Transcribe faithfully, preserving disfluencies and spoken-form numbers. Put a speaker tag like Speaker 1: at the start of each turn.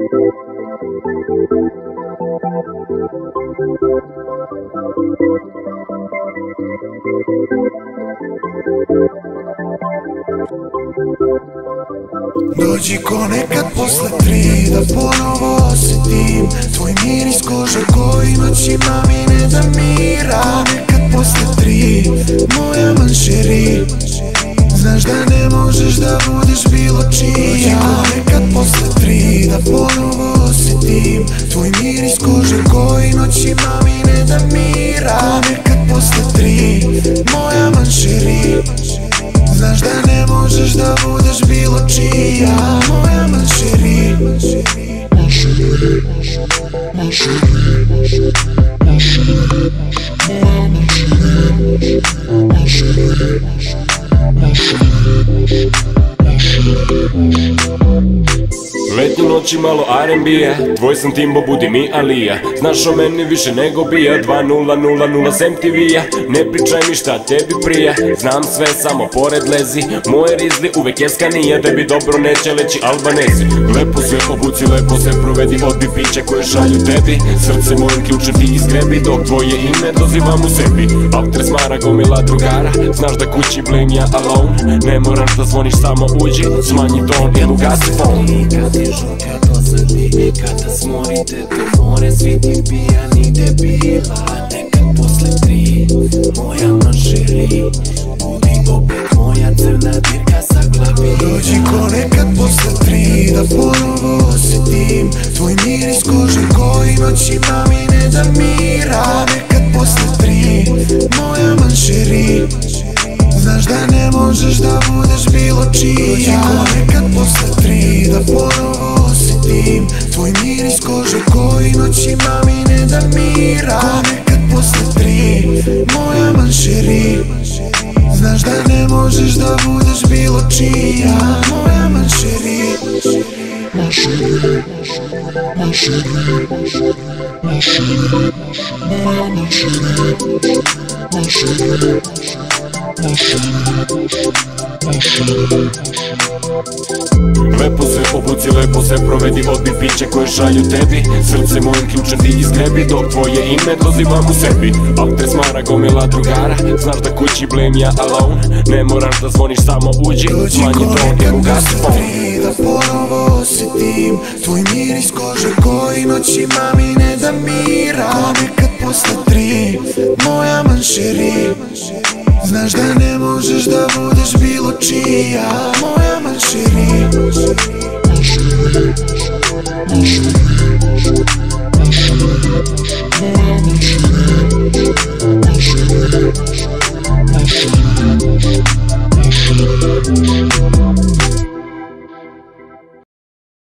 Speaker 1: Dođi ko nekad posle tri, da ponovo osjetim tvoj miris kože koji noćima mi ne da mira. Ko nekad posle tri, moja manšeri, znaš da ne možeš da budeš bilo čija. Dođi ko nekad posle tri, da ponovo osjetim tvoj miris kože koji noćima mi ne da mira. Ko nekad posle tri, moja manšeri, znaš da ne možeš da budeš bilo čija. Moja manšeri, manšeri, manšeri, manšeri, moja manšeri, manšeri, manšeri, manšeri.
Speaker 2: Letnju noći malo R and B-a, tvoj sam Timbo, budi mi Alija. Znaš o meni više nego bija, dva nula nula nula s M T V-a. Ne pričaj mi šta tebi prija, znam sve samo pored lezi. Moje rizli uvek je skanija, tebi dobro neće leći Albanezi. Lepo se obuci, lepo se provedi, odbi piće koje šalju tebi. Srce mojim ključem ti izgrebi, dok tvoje ime dozivam u sebi. After smara gomila drugara, znaš da kući blame ja alone. Ne moraš da zvoniš, samo uđi, smanji ton ili ugasi phone.
Speaker 1: Žurka dosadi, kada smorite do more, svi ti pijani debila. Nekad posle tri, moja manšeri, budi opet moja crna dirka sa glavi. Dođi ko nekad posle tri, da ponovo osjetim tvoj miris kože koji noćima mi ne da mira. Nekad posle tri, moja manšeri, znaš da ne možeš da budeš bilo čija. Dođi ko nekad posle tri, da ponovo osjetim tvoj miris kože koji noćima mi ne da mira. Ko nekad posle tri, moja manšeri, znaš da ne možeš da budeš bilo čija. Moja manšeri, manšeri, manšeri, manšeri, moja manšeri, manšeri,
Speaker 2: Lepo se obuci, lepo se provedi, odbi piće koje šalju tebi. Srce mojim ključem ti izgrebi, dok tvoje ime dozivam u sebi. After smara gomila drugara, znaš da kući blame ja alone. Ne moraš da zvoniš, samo uđi, smanji ton ili ugasi phone.
Speaker 1: Da ponovo osjetim tvoj miris kože koji noćima mi ne da mira. Ko nekad posle tri, moja manšeri, znaš da ne možeš da budeš bilo čija. Moja manšeri, manšeri, manšeri.